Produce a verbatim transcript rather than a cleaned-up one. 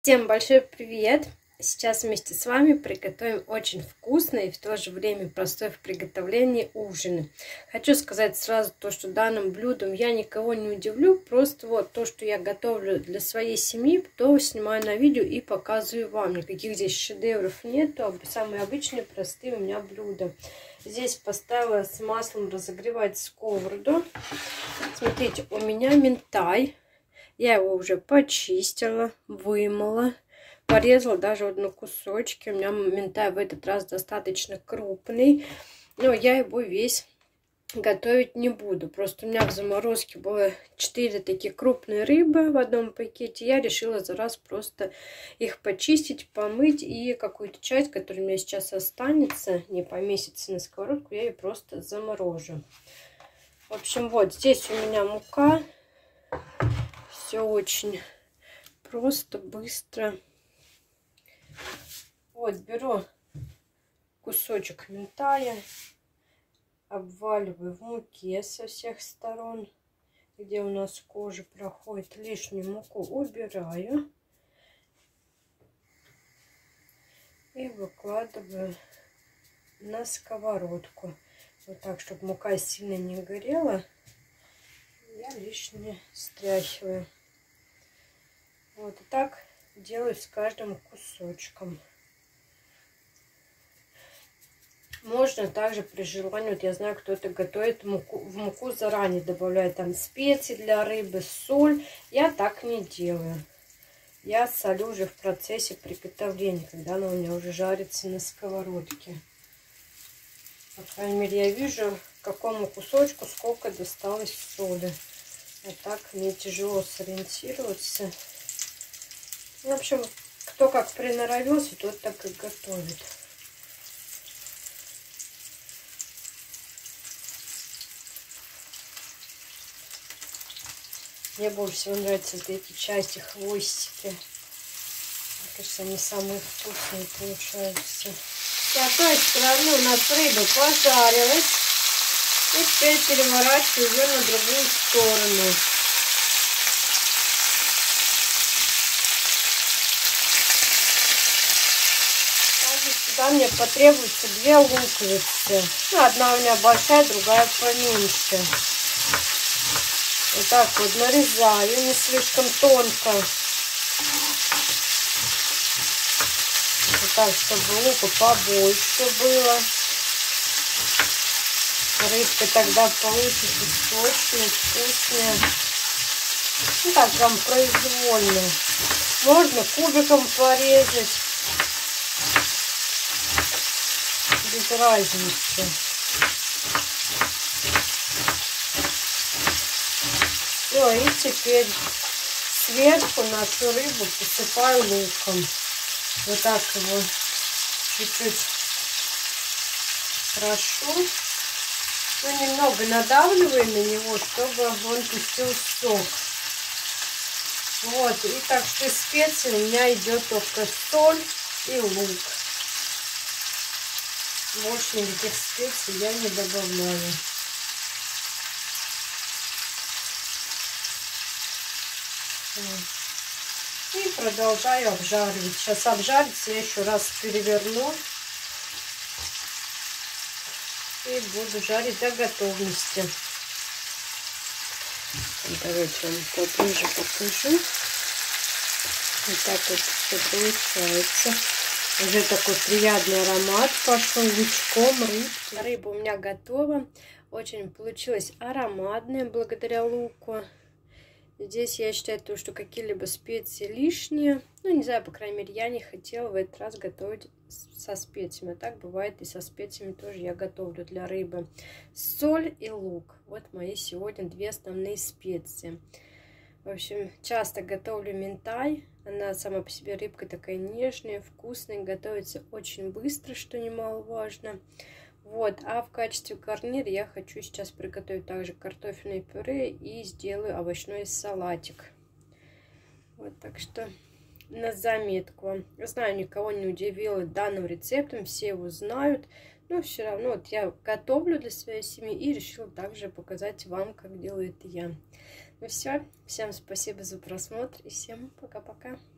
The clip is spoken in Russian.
Всем большой привет! Сейчас вместе с вами приготовим очень вкусный и в то же время простой в приготовлении ужин. Хочу сказать сразу то, что данным блюдом я никого не удивлю. Просто вот то, что я готовлю для своей семьи, то снимаю на видео и показываю вам. Никаких здесь шедевров нету. Самые обычные, простые у меня блюда. Здесь поставила с маслом разогревать сковороду. Смотрите, у меня минтай. Я его уже почистила, вымыла, порезала даже вот на кусочки. У меня минтай в этот раз достаточно крупный, но я его весь готовить не буду. Просто у меня в заморозке было четыре такие крупные рыбы в одном пакете. Я решила за раз просто их почистить, помыть, и какую-то часть, которая у меня сейчас останется, не поместится на сковородку, я ее просто заморожу. В общем, вот здесь у меня мука. Все очень просто, быстро. Вот, беру кусочек минтая, обваливаю в муке со всех сторон, где у нас кожа проходит. Лишнюю муку убираю и выкладываю на сковородку. Вот так, чтобы мука сильно не горела. Я лишнее стряхиваю. Вот и так делаю с каждым кусочком. Можно также при желании, вот я знаю, кто-то готовит муку, в муку заранее добавляет там специи для рыбы, соль. Я так не делаю. Я солю уже в процессе приготовления, когда она у меня уже жарится на сковородке. По крайней мере, я вижу, какому кусочку сколько досталось соли. А так мне тяжело сориентироваться. В общем, кто как приноровился, тот так и готовит. Мне больше всего нравятся вот эти части, хвостики. Мне кажется, они самые вкусные получаются. С одной стороны у нас рыба пожарилась. И теперь переворачиваю ее на другую сторону. Сюда мне потребуется две луковицы. Ну, одна у меня большая, другая поменьше. Вот так вот нарезаю, не слишком тонко. Вот так, чтобы лука побольше было. Рыбка тогда получится сочная, вкусная. Ну так, прям произвольно. Можно кубиком порезать. Без разницы. Все, и теперь сверху нашу рыбу посыпаю луком. Вот так его чуть-чуть прошу. Ну, немного надавливаем на него, чтобы он пустил сок. Вот, и так что специи у меня идет только соль и лук. Больше никаких специй я не добавляю. И продолжаю обжаривать. Сейчас обжарится, я еще раз переверну. И буду жарить до готовности. Давайте вам поближе покажу. Вот так вот все получается. Уже такой приятный аромат пошел лучком рыбки. Рыба у меня готова. Очень получилась ароматная благодаря луку. Здесь я считаю, то, что какие-либо специи лишние. Ну, не знаю, по крайней мере, я не хотела в этот раз готовить со специями. А так бывает и со специями тоже я готовлю для рыбы. Соль и лук. Вот мои сегодня две основные специи. В общем, часто готовлю минтай. Она сама по себе рыбка такая нежная, вкусная. Готовится очень быстро, что немаловажно. Вот, а в качестве гарнира я хочу сейчас приготовить также картофельное пюре и сделаю овощной салатик. Вот, так что на заметку. Я знаю, никого не удивила данным рецептом, все его знают. Но все равно вот я готовлю для своей семьи и решила также показать вам, как делаю это я. Ну все, всем спасибо за просмотр и всем пока-пока.